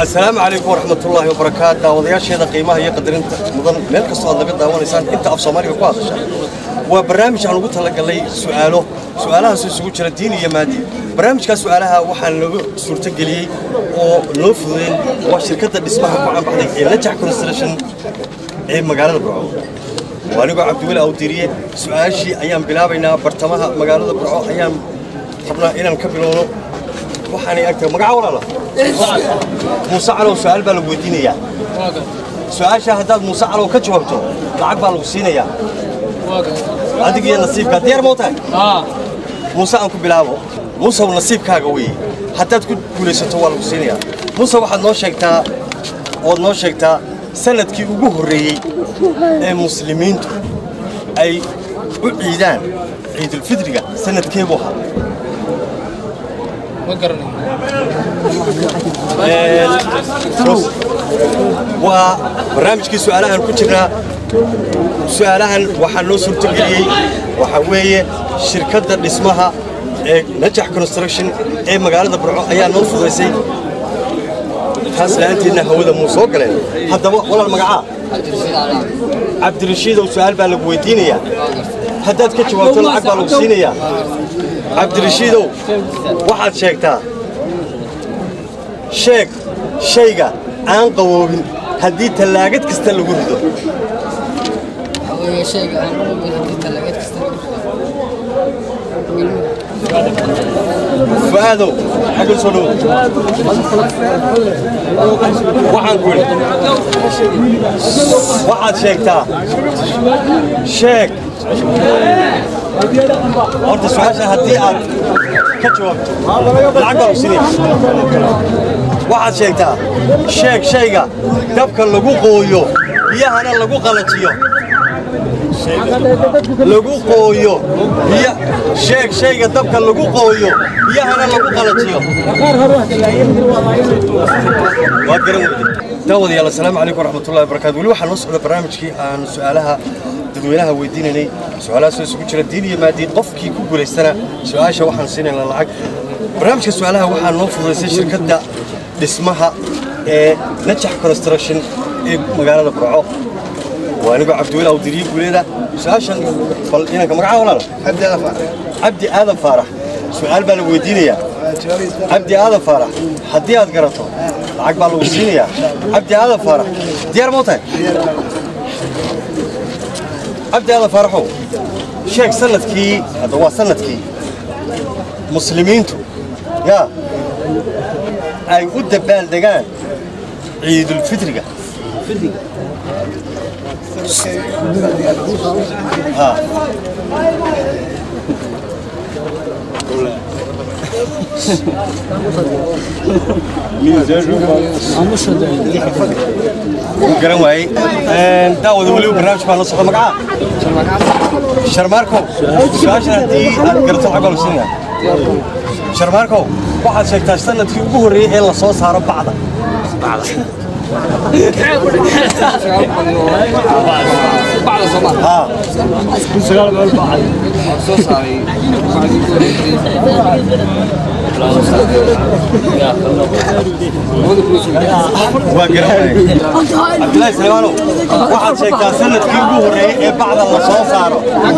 السلام عليكم ورحمة الله وبركاته. وضياش هذا قيمة هي قدر أنت مضن ملك الصوت لقد داون إنسان أنت أف صومالي وقاضي وبرنامج أنا قلت لك لي سؤالها سويت الدين يا مادي برنامج كسؤالها وحن صورة قلي ونفضل وشركة اللي اسمها معن بعدين نجح كونستريشن مقالة برعو وأنا قاعد عبد الله أوديرية سؤال شيء أيام بلابينا برتمها مقالة برعو أيام قبل إلى نكملونه وحني أكتر مقعور الله مسعر وسؤال بالودينية يعني سؤال شاهدات مسعر وكتشوفته لعب بالوسينية هذيك هي نصيب كدير موتى موسى أنكم بلابو موسى ونصيب كاقوي حتى تكون بوليسة والوسينية موسى واحد نوشكتا سنة كي وجوه الرئي المسلمين أي عيدان عيد الفطر سنة كيبوها وبرنامجكي سؤالها كتيرة سؤالها وحنو سلطة وحوية شركة اللي اسمها نجح كونستراكشن مقالة برعو أيام نوفو ذي تحس لأنتي إنه هو ذا موسوق لين هذا ولا المقعة عبد الرشيد وسؤال بالقويتينية هذا كتشوف وطلع عبد الوسينية عبد الرشيد واحد شيكتا شيكا عن قووبين هدي تلاقت كستل وجوده هو شيكا عن قووبين هدي تلاقت كستل فهذا حق صلوا واحد قول واحد شيكتا شيك أنت سؤال هدي أنت كتشوف العقبة وسنين واحد شيكتا شيكا دبك اللقو قويو هي أنا اللقو قلتيو لقو قويو هي شيكا دبك اللقو قويو هي أنا اللقو قلتيو داودي يلا السلام عليكم ورحمة الله وبركاته ولو حنوصل برنامجكي عن سؤالها dadweynaha weydiinanay su'aalahaas isugu jira diin iyo maadiin qofkii ku guuleystana su'aasha waxaan siinayna lacag barnaamijka su'aalaha waxaa noo fududeysay shirkadda dhismaha نجح كونستراكشن magaalada burco waa anigu cabdiweel awdiriye guuleeda su'aashan bal inanka magaca walaal cabdi aadan faarax su'aal baa la weydiinayaa cabdi aadan faarax haddii aad garato lacag baa lagu siinayaa cabdi aadan faarax diyaar ma tahay عبد هذا فرحوا شيخ سنتكي هذا هو سنتكي مسلمين يا أي ود بالدجان عيد الفطر ها وقرن واي داود ولي برنامج ما نص مقعه شرماركو سؤال دي قرت العقل السنه شرماركو واحد شيكتا سنتكي ugu horeeyay ee la soo saaro bacda بعد صباح ها سؤال بعد soo saaray عبد الله سليمانو واحد شيكتا سنتكي ugu horeeyay ee bacda la soo saaro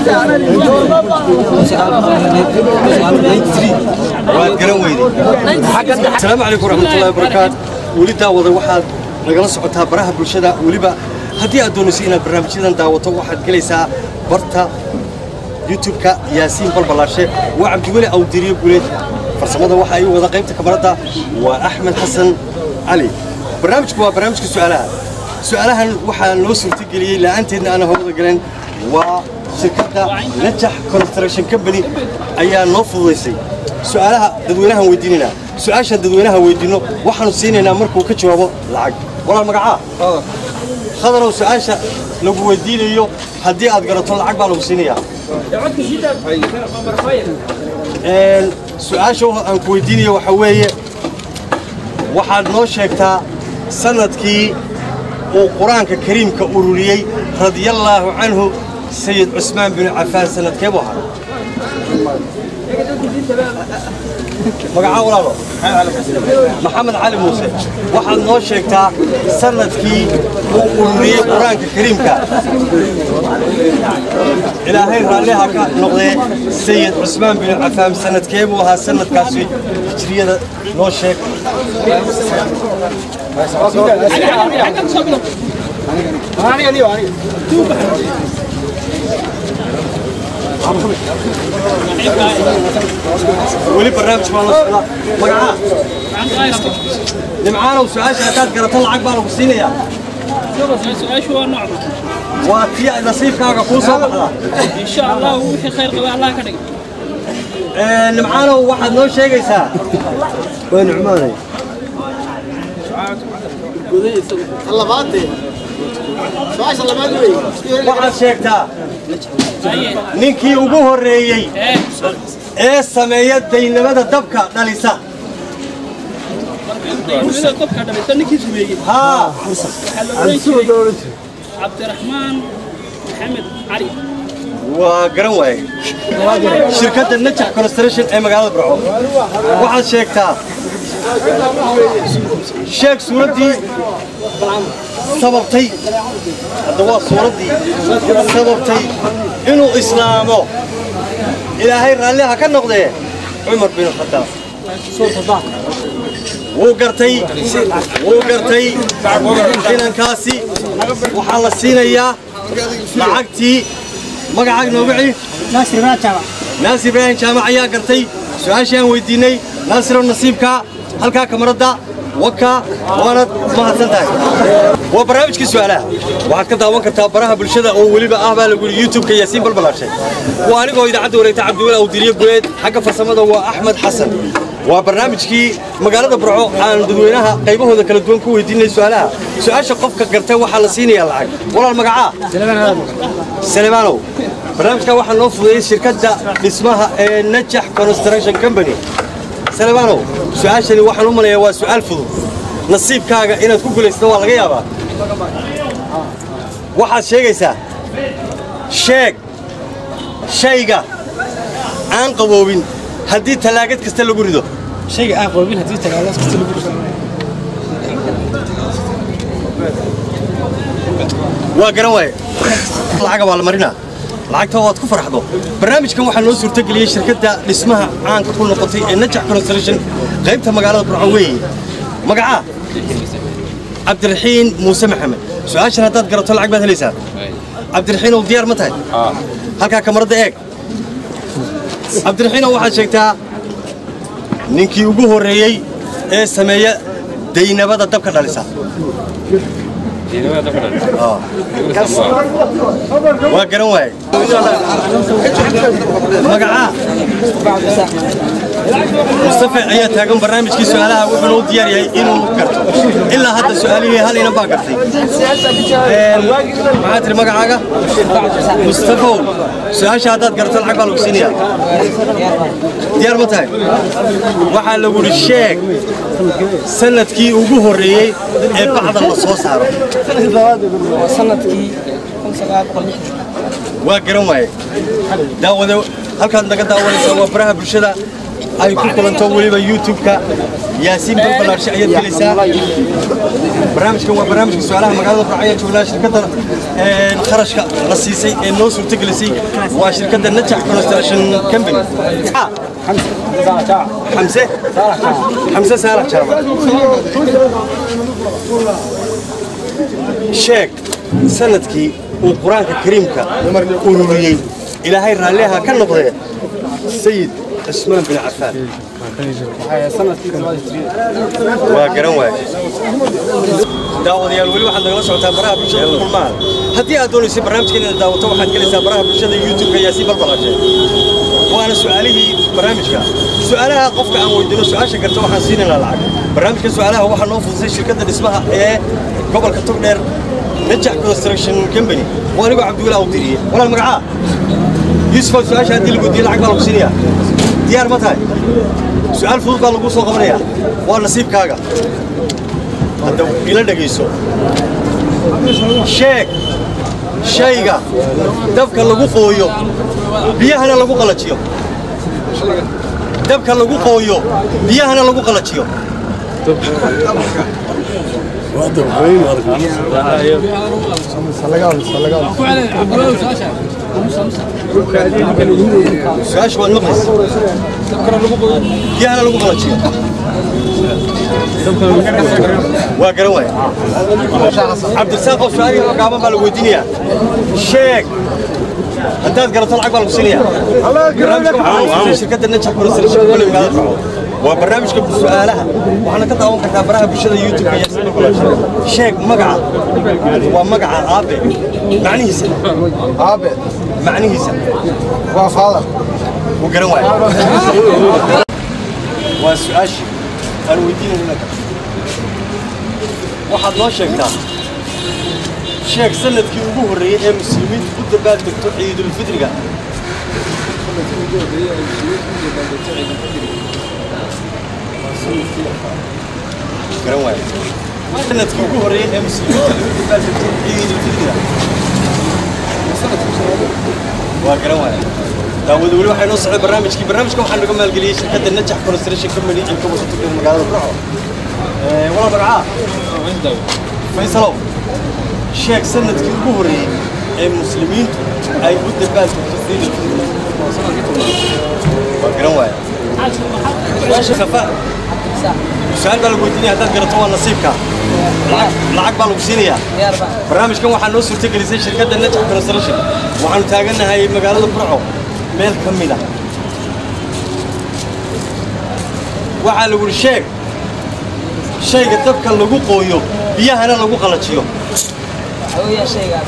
waad garan weyday السلام عليكم ورحمة الله وبركاته ولي داوضي واحد نقل سعودها براها برشدة وليبا هدي أدونسي إن البرنامج جدا داوته واحد جلسة برتا يوتيوب كا ياسين بالبلاشة وعبد الولي أو دريب ولد فرسمة واحد أيوة وذا قيمته كبرتا وأحمد حسن علي برنامج كوا برنامج سؤالها واحد نوصل تجلي لأنت إن أنا هو ذا وشركة نجح كونستراكشن كمباني أيها نوفلسي سؤالها ددوينها ويديننا سؤال ددوينها ويدينه waxaanu siinayna markuu ka jawaabo lacag walaal magaca khadar oo su'aasha lagu weydiinayo hadii aad garato lacag baa lagu siinaya su'aasha aan ku weydiinayo waxa weeye waxaad noo sheegtaa sanadkii uu quraanka kariimka ururiyay radiyallahu anhu sayyid Usman bin Affan sanadkee buu ahaa magaca walaalo محمد علي موسى واحد نو شيكتا سندكي وريي قرانka kariimka ilaahay raaliha ka noqday sayid Usmaan bin Affan sanadkeebu ahaa sanadkaasi hijriyada noo sheeg ولي برنامج مالوس مقعا نمعانا وسؤال شهادات قرأت الله عقبال وقصينيا سؤال شو نوع وفي نصيب كاغا كوسا ان شاء الله وفي خير قضاء الله كدغ نمعانا واحد نو شيغيسا وين عماني الله بادي باش الله بادي waxaad sheegtaa ninkii ugu horeeyay ee sameeya daynamada dabka dhalisa ها عبد الرحمن محمد علي وقرن واي شركة النجح كونستريشن اي مقالة برعو واحد شيكتا شيك صورتي سببتي الدواء صورتي سببتي انو اسلامو الهي راليها كان نقضي عمر بن الخطاب وقرتي إن كاسي وحال السينية لعقتي مقعق نوبعي ناصر إبراهيم جامع يا قرتي سؤال شيء ويديني ناصر النصيبك هلكا كمردا وكا وانا ما هتنتهي وبرنامجك سؤالها waxaad ka daawan kartaa baraha bulshada oo waliba ah baa lagu YouTube-ka Yaasiin balbalaashay waa anigoo idaacada wareegta Cabdulla oo diriye guleed xagga farsamada waa Axmed Xasan waa barnaamijkii magaalada Burco aan dadweynaha qaybahooda kala duwan ku weydiinay su'aalaha su'aasha qofka gartay waxa la siinayaa lacag walaal magaca Salamaano barnaamijka waxa loo fudeeyay shirkadda dhismaha ee Najah Construction Company Salamaano su'aashani waxa loo maleeyaa waa su'aal fudud nasiibkaaga inaad ku guulaysato waa laga yaabaa waxaad sheegaysaa sheeg shayga aan qaboobin haddii talaagad kasta lagu rido شيء اقوى من هذه التغيرات كثير waa garan waaye lacag waa la marinaa lacagta waad ku farxdo barnaamijkan waxa loo suurto galiyay shirkadda dhismaha caanka ku noqotay ee Najah Construction qaybta magaalada Burco weey magaca Cabdiraxiin Muuse Maxamed su'aashan hadaad garato lacag baad helaysaa Cabdiraxiin oo diyaar ma tahay halka kamarada eeg Cabdiraxiin waxaad sheegtaa ninkii ugu horeeyay ee sameeya daynabada dabka dhalisa waa garan waaye magaca Mustafa ayaa taagan barnaamijkii su'aalaha wuxuu u diyaar yahay inuu garto ilaa hadda su'aalihii hal ina baa gartay maxaad tiri magacaaga Mustafa su'aasha hadaad garto lacag baa lagu siinayaa diyaar ma tahay waxaa lagu sheeg sanadkii ugu horeeyay ee bacda la soo saaro sanadkii waa garan waaye daawada halkaad naga daawanaysa waa baraha bulshada ay ku kulanto waliba YouTube-ka Yaasiin balbalaashay ayaad gelaysaa barnaamijkan waa barnaamijka su'aalaha magaalada Burco ayaa joognaa shirkadda kharashka la siisay ee noo suurto gelisay waa shirkadda Najah Construction Company حمزة سالح جامع شيك سندكي وقرآن كريمك أولويين إلى هاي راليها كان نقضي سيد عثمان بن عفان وقرن واي داود يا الولي واحد نقول سويت براها بالشدة كل ما هدي أدوني سي برنامج كنا داود واحد جلس براها بالشدة يوتيوب ياسين بالبلاجة وأنا سؤالي برنامجك سؤالها قفك عن ودنا سؤال شكرت واحد سين الألعاب برنامجك سؤالها واحد نوفل زي شركة اسمها إيه قبل كتبنا نجح كونستراكشن كمباني وأنا أقول عبد الله أوديري ولا المقعة يوسف سؤال هدي اللي بدي لعب بالوكسينيا ديار متى سؤال فوق قال لقوس وقبريا والنصيب كاغا هذا إلى دقيسو شيك شيغا دبك لغو قويو بيهنا لغو قلجيو dabka lagu qooyo biyahana lagu qalajiyo سؤال شو المقص بيهنا لو قلتي وقروي عبد الساق وسؤالي قام بالودينيا شيك انت قرأت العقب الوسينيا شركة النجاح كل وبرنامجكم سؤالها وحنا كتاون كتابرها بشده يوتيوب يا شيك مقعه ومقعه ابي معنيه ابي معنيه وفاضل وقروي وسؤال انا ودينا لك واحد لو شيكتا شيك سندكي ugu horeeyay ee muslimiintu ku dabaaldegto ciidul fidriga قروي سنة كي يقول ريال المسلمين وقروي داود ولو حين نوصل برنامجكم حنا نقوم الجليش حتى النجاح كونستريشن كمني انكم وصلتوا للمقالة برعو والله برعاه فيصلوا شيخ سنة كي يقول ريال المسلمين أي بود بالك تفضيل وقروي ماشي خفاء سؤال بالودينيا هذا قرطوا نصيبك لعق بالوسينيا برنامجكم waxaan noo suurta gelisay shirkadda Najax Construction waxaan taaganahay magaalada Burco meel kamida waxa lagu shayga dabka lagu qooyo biyahana lagu qalajiyo awaya shayga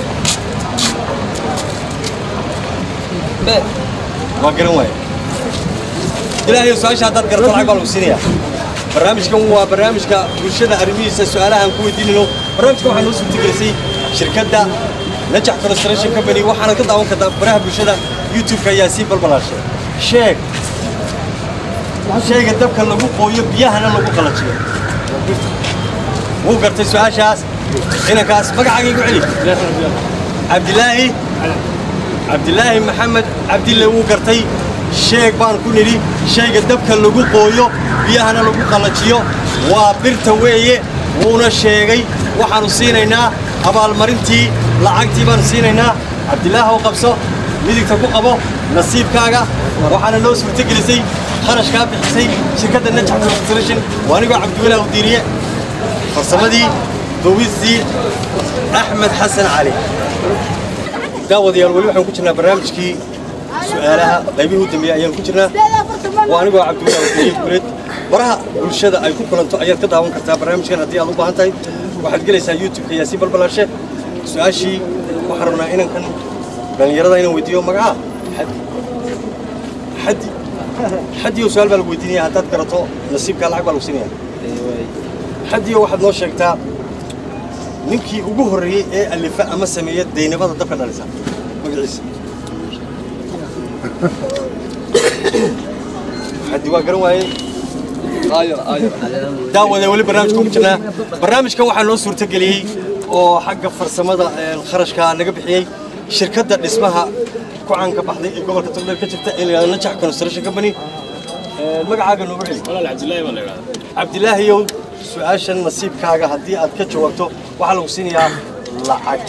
bed waa garan waay ilaahay su'aasha hadaad garato lacag balwsiinaya برنامجكم هو برنامجك برشلونة أرمية سؤالها نكون دينه برنامجكم waxaa noo suurta gelisay shirkadda Najax Construction Company waxaana ka daawan kartaa baraha bulshada YouTube-ka Yaasiin Balbalaashe shayga dabka lagu qooyo biyahana lagu qalajiyo wuu gartay su'aashaas inankaas magacaaga igu celi Cabdilaahi Maxamed Cabdille wuu gartay sheeg baan ku niri shayga dabka lagu qooyo biyahana lagu qalajiyo waa birta weeye wuuna sheegay waxaanu siinaynaa abaalmarintii lacagtii baan siinaynaa Cabdilaahi oo qabso midigta ku qabo nasiibkaaga waxaana loo suurta gelisay kharashka bixisay shirkadda Najax Construction waaniga Cabdilaahi Udiiriye farsamadii dowisi Axmed Xasan Cali daawadayaal wali waxaan ku jirnaa barnaamijkii سؤالها قيبيه الدمية أيام كتيرنا وأنا جو عبد الله وكيل براها برشلونة أي كل أنتو أيام كده هم كتاب برنامج كان هدي الله بهانتاي واحد جلس على يوتيوب يا سيب البلاشة سؤال شيء وحرمنا إن كان بل يرضى إنه فيديو معاه حد يسأل بالودينية هتات كرتو نصيب كالعب بالوسينية حد واحد نوش كتاب نمكي وجهري اللي فاق مسميات ديني بعض الدفع الأنسان مجلس حد واقرن واي داود ولي برنامجكم جنا برنامجكم waxaa noo suurta galiyay oo xagga farsamada kharashka naga bixiyay shirkadda dhismaha ku caan ka baxday ee gobolka Togdheer ka jirta ee Najax Construction Company magacaaga noo bixiyay walaal Cabdilaahi baa la yiraahdaa Cabdilaahi yow su'aashan nasiibkaaga hadii aad ka jawaabto waxa lagu siinayaa lacag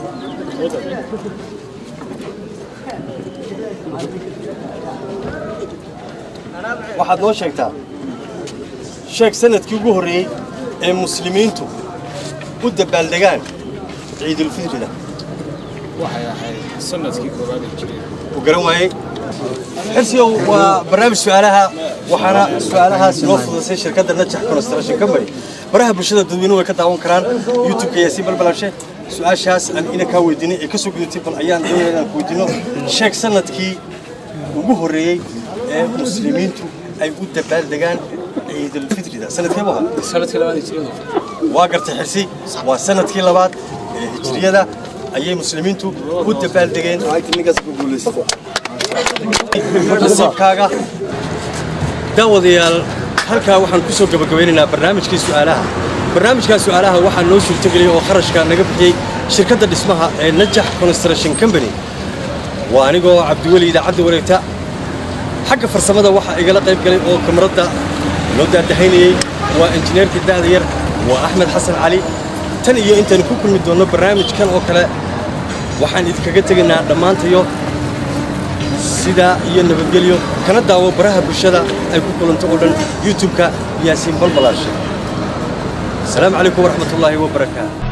waxaad noo sheegtaa sheeg sanadkii ugu horeeyay ee muslimiintu u dabaaldegaan ciidul fidriga waxay ahayd sanadkii koowaad ee jiray u garan waayay xirsiyo waa barnaamij su'aalaha waxaana su'aalahaas loo fududeysay shirkadda Najax Construction Company baraha bulshada dadweynuhu way ka daawan karaan YouTube-ka Yaasiin Balbalaashe su'aashaas aan ina ka weydiinay ee ka soo gudubtay bal ayaan doonayaa inaan ku weydiino sheeg sanadkii ugu horeeyay ee muslimiintu ay u dabaaldegaan ciidul fidriga sanadkii labaad hijriyada waa gartay xirsi waa sanadkii labaad ee hijriyada ayay muslimiintu u dabaaldegeen ninkaas ku guuleystay nasiibkaaga daawadayaal halkaa waxaan ku soo gabagabeynaynaa barnaamijkii su'aalaha waxaa noo suurtageliyay oo kharashka naga bixiyay shirkadda dhismaha ee Najax Construction Company waa anigoo Cabdiweli idaacadda wareegta حق فرسمة واحد إجلا قريب قليل أو كاميرا نودع دهيني وإنجنير كده دير وأحمد حسن علي تاني أنت نكون كل مدونة برنامج كان وكلا وحن يتكجت جنا لما أنت يو سيدا ينبغيليو كانت دعوة برها بالشدة أيكون كل أنت قولن يوتيوب كياسين بلبلاش. السلام عليكم ورحمة الله وبركاته.